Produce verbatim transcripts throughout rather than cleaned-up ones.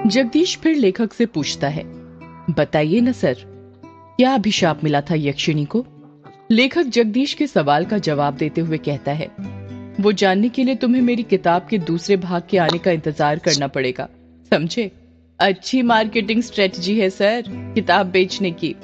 जगदीश फिर लेखक से पूछता है, बताइए न सर, क्या अभिशाप मिला था यक्षिणी को? लेखक जगदीश के सवाल का जवाब देते हुए कहता है, वो जानने के लिए तुम्हें मेरी किताब के दूसरे भाग के आने का इंतजार करना पड़ेगा, समझे? अच्छी मार्केटिंग स्ट्रेटजी है सर, किताब बेचने की।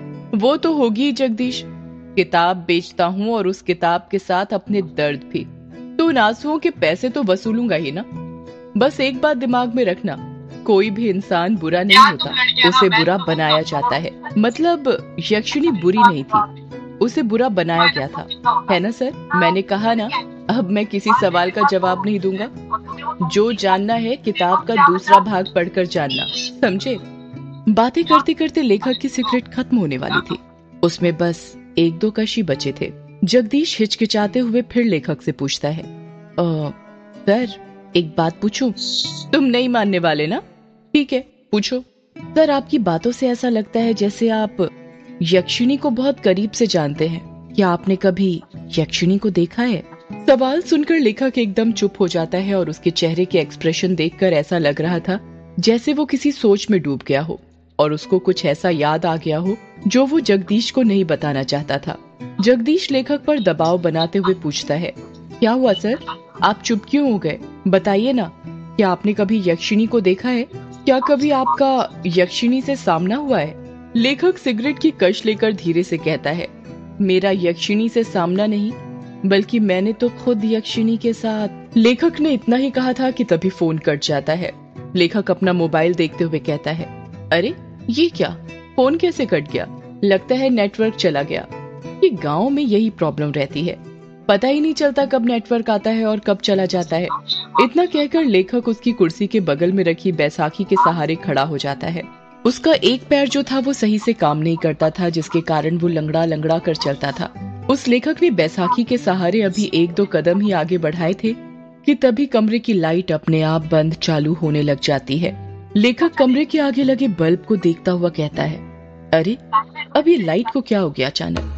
वो तो होगी ही जगदीश, किताब बेचता हूँ और उस किताब के साथ अपने दर्द भी, तो उन आंसुओं के पैसे तो वसूलूंगा ही ना। बस एक बात दिमाग में रखना, कोई भी इंसान बुरा नहीं होता, उसे बुरा बनाया जाता है। मतलब यक्षिणी बुरी नहीं थी, उसे बुरा बनाया गया था, है ना सर? मैंने कहा ना, अब मैं किसी सवाल का जवाब नहीं दूंगा। जो जानना है किताब का दूसरा भाग पढ़कर जानना, समझे? बातें करते करते लेखक की सिगरेट खत्म होने वाली थी, उसमें बस एक दो कशी बचे थे। जगदीश हिचकिचाते हुए फिर लेखक से पूछता है, आ, सर एक बात पूछूं? तुम नहीं मानने वाले ना? ठीक है, पूछो। सर आपकी बातों से ऐसा लगता है जैसे आप यक्षिणी को बहुत करीब से जानते हैं, क्या आपने कभी यक्षिणी को देखा है? सवाल सुनकर लेखक एकदम चुप हो जाता है और उसके चेहरे के एक्सप्रेशन देखकर ऐसा लग रहा था जैसे वो किसी सोच में डूब गया हो और उसको कुछ ऐसा याद आ गया हो जो वो जगदीश को नहीं बताना चाहता था। जगदीश लेखक पर दबाव बनाते हुए पूछता है, क्या हुआ सर, आप चुप क्यों हो गए? बताइए ना, क्या आपने कभी यक्षिणी को देखा है? क्या कभी आपका यक्षिणी से सामना हुआ है? लेखक सिगरेट की कश लेकर धीरे से कहता है, मेरा यक्षिणी से सामना नहीं, बल्कि मैंने तो खुद यक्षिणी के साथ। लेखक ने इतना ही कहा था कि तभी फोन कट जाता है। लेखक अपना मोबाइल देखते हुए कहता है, अरे ये क्या, फोन कैसे कट गया? लगता है नेटवर्क चला गया। ये गांव में यही प्रॉब्लम रहती है, पता ही नहीं चलता कब नेटवर्क आता है और कब चला जाता है। इतना कहकर लेखक उसकी कुर्सी के बगल में रखी बैसाखी के सहारे खड़ा हो जाता है। उसका एक पैर जो था वो सही से काम नहीं करता था, जिसके कारण वो लंगड़ा लंगड़ा कर चलता था। उस लेखक ने बैसाखी के सहारे अभी एक दो कदम ही आगे बढ़ाए थे कि तभी कमरे की लाइट अपने आप बंद चालू होने लग जाती है। लेखक कमरे के आगे लगे बल्ब को देखता हुआ कहता है, अरे अब ये लाइट को क्या हो गया अचानक?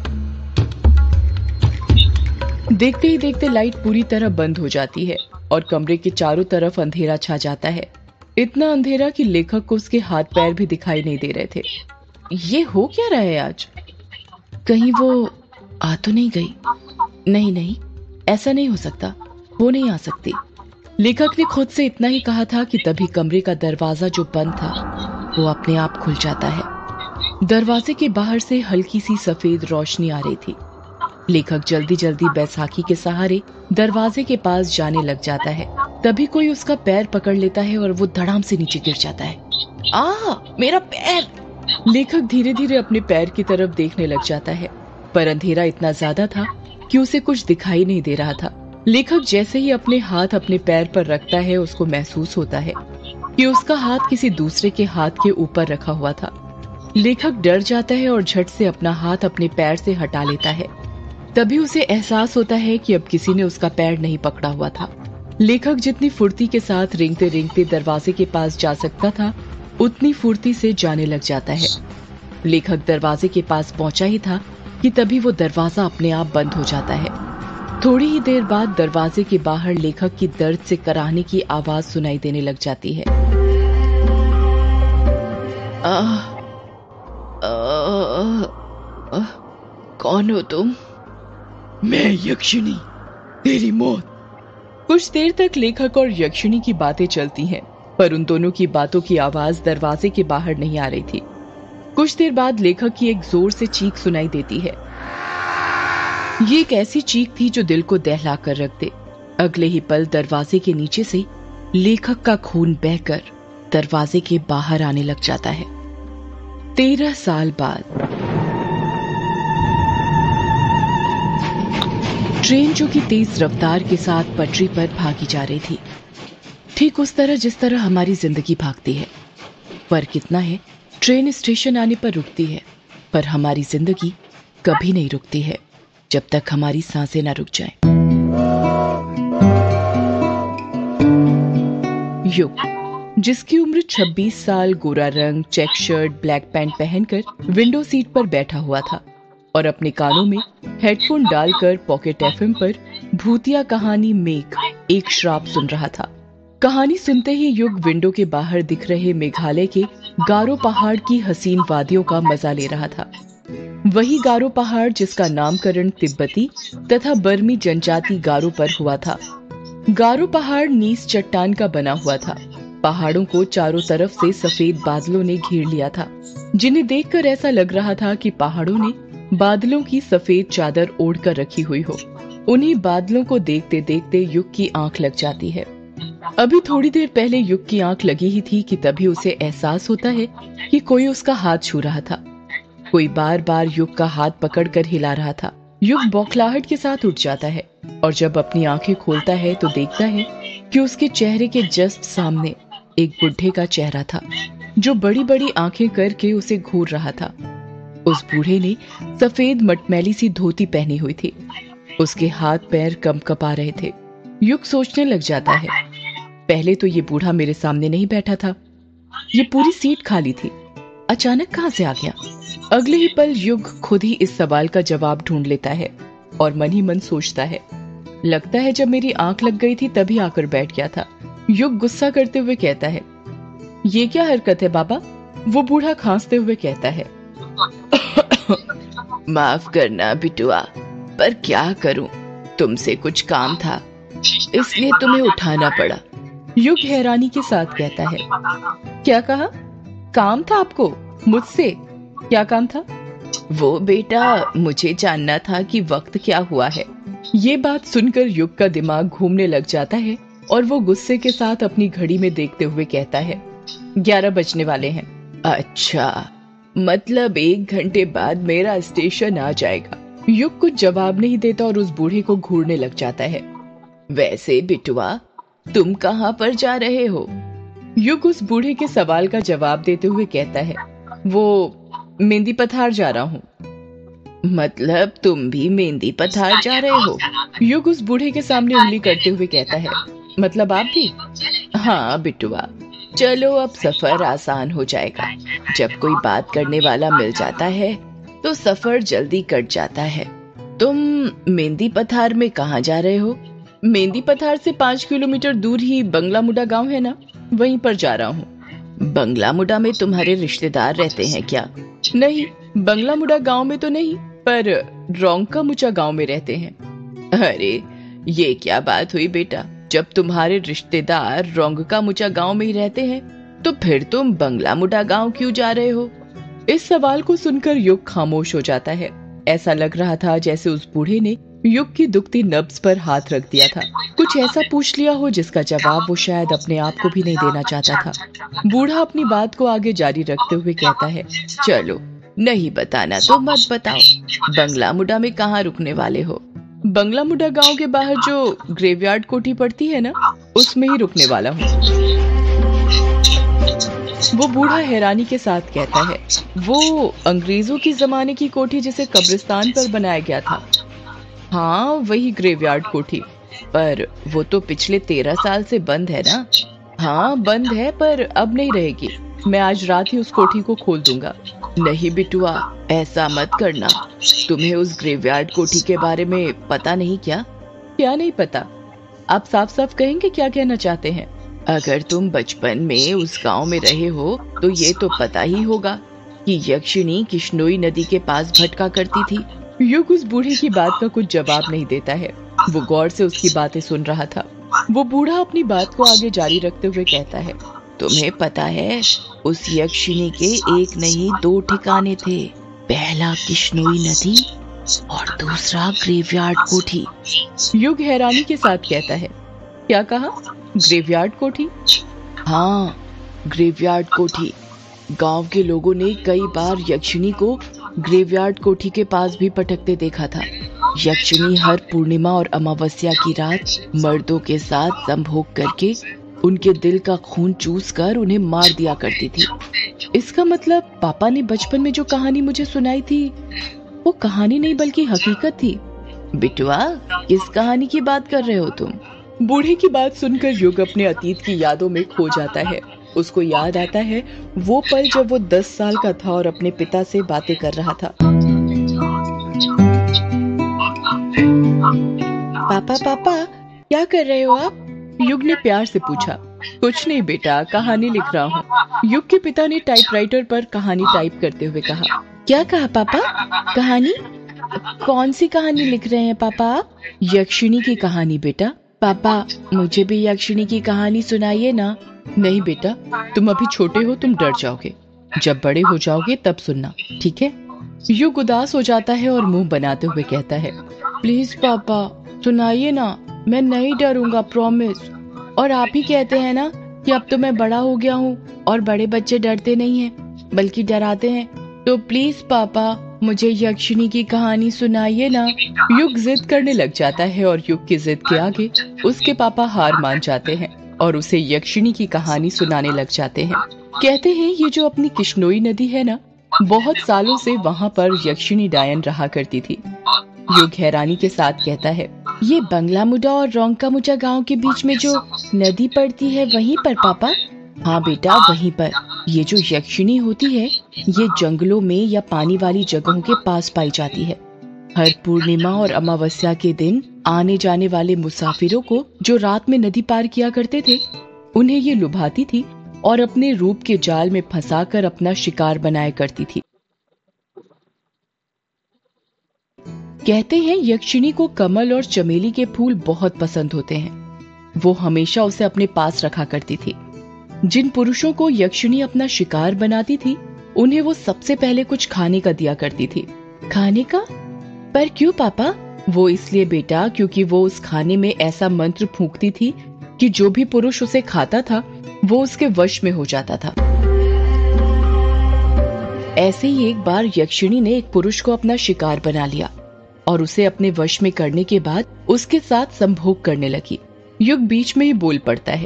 देखते ही देखते लाइट पूरी तरह बंद हो जाती है और कमरे के चारों तरफ अंधेरा छा जाता है। इतना अंधेरा कि लेखक को उसके हाथ पैर भी दिखाई नहीं दे रहे थे। ये हो क्या रहा है आज? कहीं वो आ तो नहीं गई? नहीं नहीं, ऐसा नहीं हो सकता, वो नहीं आ सकती। लेखक ने खुद से इतना ही कहा था कि तभी कमरे का दरवाजा जो बंद था वो अपने आप खुल जाता है। दरवाजे के बाहर से हल्की सी सफेद रोशनी आ रही थी। लेखक जल्दी जल्दी बैसाखी के सहारे दरवाजे के पास जाने लग जाता है। तभी कोई उसका पैर पकड़ लेता है और वो धड़ाम से नीचे गिर जाता है। आ, मेरा पैर! लेखक धीरे धीरे अपने पैर की तरफ देखने लग जाता है, पर अंधेरा इतना ज्यादा था कि उसे कुछ दिखाई नहीं दे रहा था। लेखक जैसे ही अपने हाथ अपने पैर पर रखता है, उसको महसूस होता है कि उसका हाथ किसी दूसरे के हाथ के ऊपर रखा हुआ था। लेखक डर जाता है और झट से अपना हाथ अपने पैर से हटा लेता है। तभी उसे एहसास होता है कि अब किसी ने उसका पैर नहीं पकड़ा हुआ था। लेखक जितनी फुर्ती के साथ रेंगते रेंगते दरवाजे के पास जा सकता था, उतनी फुर्ती से जाने लग जाता है। लेखक दरवाजे के पास पहुंचा ही था कि तभी वो दरवाजा अपने आप बंद हो जाता है। थोड़ी ही देर बाद दरवाजे के बाहर लेखक की दर्द से कराहने की आवाज सुनाई देने लग जाती है। आह, आह, आह, कौन हो तुम? मैं यक्षिणी, तेरी मौत। कुछ देर तक लेखक और यक्षिणी की बातें चलती हैं, पर उन दोनों की बातों की आवाज दरवाजे के बाहर नहीं आ रही थी। कुछ देर बाद लेखक की एक जोर से चीख सुनाई देती है। ये एक ऐसी चीख थी जो दिल को दहला कर रख दे। अगले ही पल दरवाजे के नीचे से लेखक का खून बहकर दरवाजे के बाहर आने लग जाता है। तेरह साल बाद ट्रेन जो कि तेज रफ्तार के साथ पटरी पर भागी जा रही थी, ठीक उस तरह जिस तरह हमारी जिंदगी भागती है। फर्क इतना है, ट्रेन स्टेशन आने पर रुकती है, पर हमारी जिंदगी कभी नहीं रुकती है जब तक हमारी सांसें ना रुक जाएं। युग, जिसकी उम्र छब्बीस साल, गोरा रंग, चेक शर्ट, ब्लैक पैंट पहनकर विंडो सीट पर बैठा हुआ था और अपने कानों में हेडफोन डालकर पॉकेट एफएम पर भूतिया कहानी मेघ एक श्राप सुन रहा था। कहानी सुनते ही युग विंडो के बाहर दिख रहे मेघालय के गारो पहाड़ की हसीन वादियों का मजा ले रहा था। वही गारो पहाड़ जिसका नामकरण तिब्बती तथा बर्मी जनजाति गारो पर हुआ था। गारो पहाड़ नीस चट्टान का बना हुआ था। पहाड़ों को चारों तरफ से सफेद बादलों ने घेर लिया था, जिन्हें देखकर ऐसा लग रहा था कि पहाड़ों ने बादलों की सफेद चादर ओढ़कर रखी हुई हो। उन्हीं बादलों को देखते देखते युग की आंख लग जाती है। अभी थोड़ी देर पहले युग की आंख लगी ही थी कि तभी उसे एहसास होता है कि कोई उसका हाथ छू रहा था। कोई बार बार युग का हाथ पकड़कर हिला रहा था। युग बौखलाहट के साथ उठ जाता है और जब अपनी आंखें खोलता है तो देखता है कि उसके चेहरे के जस्ट सामने एक बुढ़े का चेहरा था, जो बड़ी बड़ी आंखें करके उसे घूर रहा था। उस बूढ़े ने सफेद मटमैली सी धोती पहनी हुई थी। उसके हाथ पैर कंपकपा रहे थे। युग सोचने लग जाता है, पहले तो ये बूढ़ा मेरे सामने नहीं बैठा था, ये पूरी सीट खाली थी, अचानक कहां से आ गया? अगले ही पल युग खुद ही इस सवाल का जवाब ढूंढ लेता है और मन ही मन सोचता है, लगता है जब मेरी आंख लग गई थी तभी आकर बैठ गया था। युग गुस्सा करते हुए कहता है, ये क्या हरकत है बाबा? वो बूढ़ा खांसते हुए कहता है, माफ करना बिटुआ, पर क्या करूं, तुमसे कुछ काम था इसलिए तुम्हें उठाना पड़ा। युग हैरानी के साथ कहता है, क्या कहा? काम था आपको मुझसे? क्या काम था? वो बेटा, मुझे जानना था कि वक्त क्या हुआ है। ये बात सुनकर युग का दिमाग घूमने लग जाता है और वो गुस्से के साथ अपनी घड़ी में देखते हुए कहता है, ग्यारह बजने वाले हैं। अच्छा, मतलब एक घंटे बाद मेरा स्टेशन आ जाएगा। युग कुछ जवाब नहीं देता और उस बूढ़े को घूरने लग जाता है। वैसे बिटुआ, तुम कहाँ पर जा रहे हो? युग उस बूढ़े के सवाल का जवाब देते हुए कहता है, वो मेहंदी पथार जा रहा हूँ। मतलब तुम भी मेहंदी पथार जा रहे हो? युग उस बूढ़े के सामने उंगली करते हुए कहता है, मतलब आप भी? हाँ बिटुआ, चलो अब सफर आसान हो जाएगा। जब कोई बात करने वाला मिल जाता है तो सफर जल्दी कट जाता है। तुम मेहंदी पथार में कहाँ जा रहे हो? मेहंदी पथार से पाँच किलोमीटर दूर ही बंगला मुडा गांव है ना, वहीं पर जा रहा हूँ। बंगला मुडा में तुम्हारे रिश्तेदार रहते हैं क्या? नहीं, बंगला मुडा गांव में तो नहीं, पर रोंका मुचा गांव में रहते हैं। अरे ये क्या बात हुई बेटा, जब तुम्हारे रिश्तेदार रोंगका मुचा गांव में ही रहते हैं तो फिर तुम बंगला मुडा गांव क्यों जा रहे हो? इस सवाल को सुनकर युग खामोश हो जाता है। ऐसा लग रहा था जैसे उस बूढ़े ने युग की दुखती नब्ज पर हाथ रख दिया था। कुछ ऐसा पूछ लिया हो जिसका जवाब वो शायद अपने आप को भी नहीं देना चाहता था। बूढ़ा अपनी बात को आगे जारी रखते हुए कहता है, चलो नहीं बताना तो मत बताओ, बंगला मुडा में कहाँ रुकने वाले हो? बंगला मुडा गांव के बाहर जो ग्रेवयार्ड कोठी पड़ती है ना, उसमें ही रुकने वाला हूँ। वो बूढ़ा हैरानी के साथ कहता है, वो अंग्रेजों की जमाने की कोठी जिसे कब्रिस्तान पर बनाया गया था? हाँ, वही ग्रेवयार्ड कोठी, पर वो तो पिछले तेरह साल से बंद है ना? हाँ बंद है, पर अब नहीं रहेगी। मैं आज रात ही उस कोठी को खोल दूंगा। नहीं बिटुआ, ऐसा मत करना। तुम्हें उस ग्रेवयार्ड कोठी के बारे में पता नहीं क्या? क्या नहीं पता? आप साफ साफ कहेंगे क्या कहना चाहते हैं? अगर तुम बचपन में उस गांव में रहे हो तो ये तो पता ही होगा कि यक्षिणी किश्नोई नदी के पास भटका करती थी। युग उस बूढ़े की बात का कुछ जवाब नहीं देता है। वो गौर से उसकी बातें सुन रहा था। वो बूढ़ा अपनी बात को आगे जारी रखते हुए कहता है, तुम्हें पता है उस यक्षिणी के एक नहीं दो ठिकाने थे, पहला किश्नोई नदी और दूसरा ग्रेवयार्ड कोठी। युग हैरानी के साथ कहता है, क्या कहा? ग्रेवयार्ड कोठी? हाँ, ग्रेवयार्ड कोठी। गांव के लोगों ने कई बार यक्षिणी को ग्रेवयार्ड कोठी के पास भी भटकते देखा था। यक्षिणी हर पूर्णिमा और अमावस्या की रात मर्दों के साथ संभोग करके उनके दिल का खून चूस कर उन्हें मार दिया करती थी। इसका मतलब पापा ने बचपन में जो कहानी मुझे सुनाई थी वो कहानी नहीं बल्कि हकीकत थी। बिटुआ, किस कहानी की बात कर रहे हो तुम? बूढ़े की बात सुनकर युग अपने अतीत की यादों में खो जाता है। उसको याद आता है वो पल जब वो दस साल का था और अपने पिता से बातें कर रहा था। पापा पापा, क्या कर रहे हो आप? युग ने प्यार से पूछा। कुछ नहीं बेटा, कहानी लिख रहा हूँ। युग के पिता ने टाइपराइटर पर कहानी टाइप करते हुए कहा। क्या कहा पापा? कहानी? कौन सी कहानी लिख रहे हैं पापा आप? यक्षिणी की कहानी बेटा। पापा, मुझे भी यक्षिणी की कहानी सुनाइए ना। नहीं बेटा, तुम अभी छोटे हो, तुम डर जाओगे। जब बड़े हो जाओगे तब सुनना, ठीक है? युग उदास हो जाता है और मुंह बनाते हुए कहता है, प्लीज पापा सुनाइए ना, मैं नहीं डरूंगा, प्रॉमिस। और आप ही कहते हैं ना कि अब तो मैं बड़ा हो गया हूँ और बड़े बच्चे डरते नहीं हैं बल्कि डराते हैं, तो प्लीज पापा मुझे यक्षिणी की कहानी सुनाइए ना। युग जिद करने लग जाता है और युग की जिद के आगे उसके पापा हार मान जाते हैं और उसे यक्षिणी की कहानी सुनाने लग जाते हैं। कहते हैं ये जो अपनी किश्नोई नदी है ना, बहुत सालों से वहाँ पर यक्षिणी डायन रहा करती थी। युग हैरानी के साथ कहता है, ये बंगला मुडा और रोंका मुडा गांव के बीच में जो नदी पड़ती है वहीं पर पापा? हाँ बेटा, वहीं पर। ये जो यक्षिणी होती है ये जंगलों में या पानी वाली जगहों के पास पाई जाती है। हर पूर्णिमा और अमावस्या के दिन आने जाने वाले मुसाफिरों को जो रात में नदी पार किया करते थे, उन्हें ये लुभाती थी और अपने रूप के जाल में फंसाकर अपना शिकार बनाया करती थी। कहते हैं यक्षिणी को कमल और चमेली के फूल बहुत पसंद होते हैं। वो हमेशा उसे अपने पास रखा करती थी। जिन पुरुषों को यक्षिणी अपना शिकार बनाती थी, उन्हें वो सबसे पहले कुछ खाने का दिया करती थी। खाने का? पर क्यों पापा? वो इसलिए बेटा, क्योंकि वो उस खाने में ऐसा मंत्र फूंकती थी कि जो भी पुरुष उसे खाता था वो उसके वश में हो जाता था। ऐसे ही एक बार यक्षिणी ने एक पुरुष को अपना शिकार बना लिया और उसे अपने वश में करने के बाद उसके साथ संभोग करने लगी। युग बीच में ही बोल पड़ता है,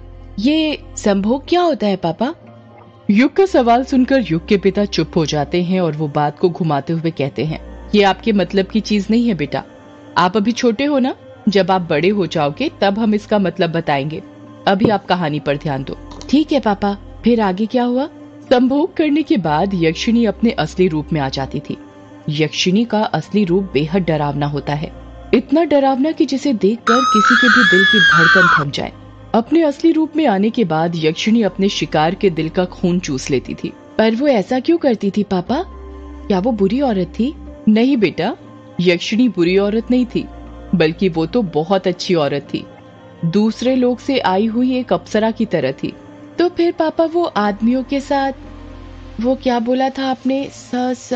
ये संभोग क्या होता है पापा? युग का सवाल सुनकर युग के पिता चुप हो जाते हैं और वो बात को घुमाते हुए कहते हैं, ये आपके मतलब की चीज नहीं है बेटा। आप अभी छोटे हो ना, जब आप बड़े हो जाओगे तब हम इसका मतलब बताएंगे। अभी आप कहानी पर ध्यान दो। ठीक है पापा, फिर आगे क्या हुआ? संभोग करने के बाद यक्षिणी अपने असली रूप में आ जाती थी। यक्षिणी का असली रूप बेहद डरावना होता है, इतना डरावना कि जिसे देखकर किसी के भी दिल की धड़कन थम जाए। अपने असली रूप में आने के बाद यक्षिणी अपने शिकार के दिल का खून चूस लेती थी। पर वो ऐसा क्यों करती थी पापा? क्या वो बुरी औरत थी? नहीं बेटा, यक्षिणी बुरी औरत नहीं थी, बल्कि वो तो बहुत अच्छी औरत थी। दूसरे लोग से आई हुई एक अप्सरा की तरह थी। तो फिर पापा वो आदमियों के साथ, वो क्या बोला था आपने? स स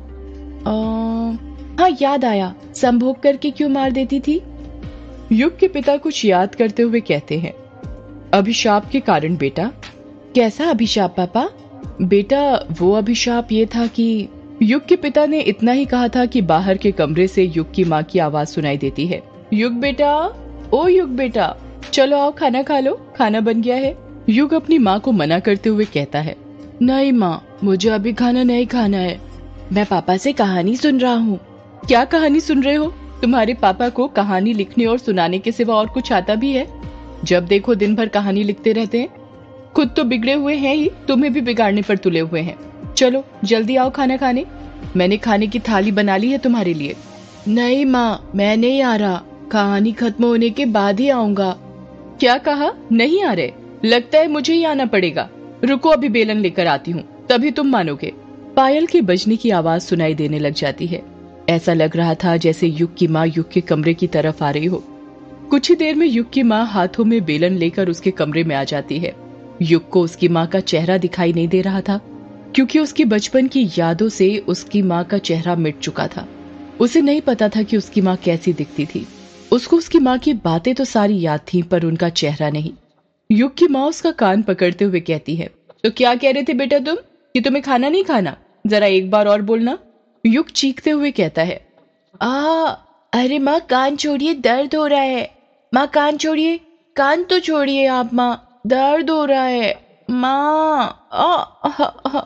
आ, हाँ याद आया, संभोग करके क्यों मार देती थी? युग के पिता कुछ याद करते हुए कहते हैं, अभिशाप के कारण बेटा। कैसा अभिशाप पापा? बेटा वो अभिशाप ये था कि युग के पिता ने इतना ही कहा था कि बाहर के कमरे से युग की माँ की आवाज सुनाई देती है, युग बेटा, ओ युग बेटा, चलो आओ खाना खा लो, खाना बन गया है। युग अपनी माँ को मना करते हुए कहता है, नहीं माँ, मुझे अभी खाना नहीं खाना है, मैं पापा से कहानी सुन रहा हूँ। क्या कहानी सुन रहे हो? तुम्हारे पापा को कहानी लिखने और सुनाने के सिवा और कुछ आता भी है? जब देखो दिन भर कहानी लिखते रहते हैं। खुद तो बिगड़े हुए हैं ही, तुम्हें भी बिगाड़ने पर तुले हुए हैं। चलो जल्दी आओ खाना खाने, मैंने खाने की थाली बना ली है तुम्हारे लिए। नहीं माँ, मैं नहीं आ रहा, कहानी खत्म होने के बाद ही आऊंगा। क्या कहा? नहीं आ रहे? लगता है मुझे ही आना पड़ेगा। रुको, अभी बेलन लेकर आती हूँ, तभी तुम मानोगे। पायल के बजने की आवाज सुनाई देने लग जाती है। ऐसा लग रहा था जैसे युग की माँ युग के कमरे की तरफ आ रही हो। कुछ ही देर में युग की माँ हाथों में बेलन लेकर उसके कमरे में आ जाती है। युग को उसकी माँ का चेहरा दिखाई नहीं दे रहा था, क्योंकि उसकी बचपन की यादों से उसकी माँ का चेहरा मिट चुका था। उसे नहीं पता था कि उसकी माँ कैसी दिखती थी। उसको उसकी माँ की बातें तो सारी याद थीं, पर उनका चेहरा नहीं। युग की माँ उसका कान पकड़ते हुए कहती है, तो क्या कह रहे थे बेटा तुम, कि तुम्हें खाना नहीं खाना? जरा एक बार और बोलना। युग चीखते हुए कहता है, आ अरे माँ कान छोड़िए, दर्द हो रहा है। माँ कान छोड़िए, कान तो छोड़िए आप माँ, दर्द हो रहा है माँ। आ, आ, आ,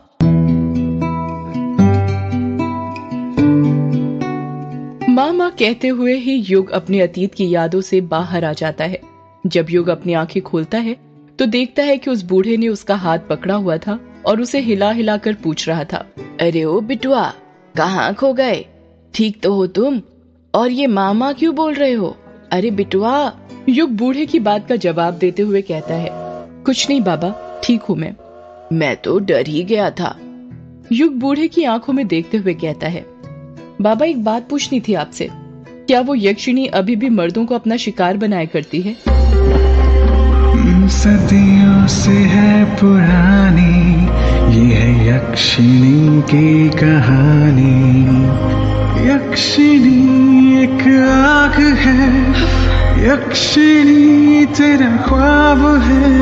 माँ माँ कहते हुए ही युग अपने अतीत की यादों से बाहर आ जाता है। जब युग अपनी आंखें खोलता है तो देखता है कि उस बूढ़े ने उसका हाथ पकड़ा हुआ था और उसे हिला हिला कर पूछ रहा था, अरे ओ बिटुआ, कहाँ खो गए? ठीक तो हो तुम? और ये मामा क्यों बोल रहे हो? अरे बिटुआ। युग बूढ़े की बात का जवाब देते हुए कहता है, कुछ नहीं बाबा, ठीक हूं मैं। मैं तो डर ही गया था, युग बूढ़े की आंखों में देखते हुए कहता है। बाबा एक बात पूछनी थी आपसे, क्या वो यक्षिणी अभी भी मर्दों को अपना शिकार बनाया करती है? सदियों से है पुरानी ये है यक्षिणी की कहानी। यक्षिणी एक आग है, यक्षिणी तेरा ख्वाब है,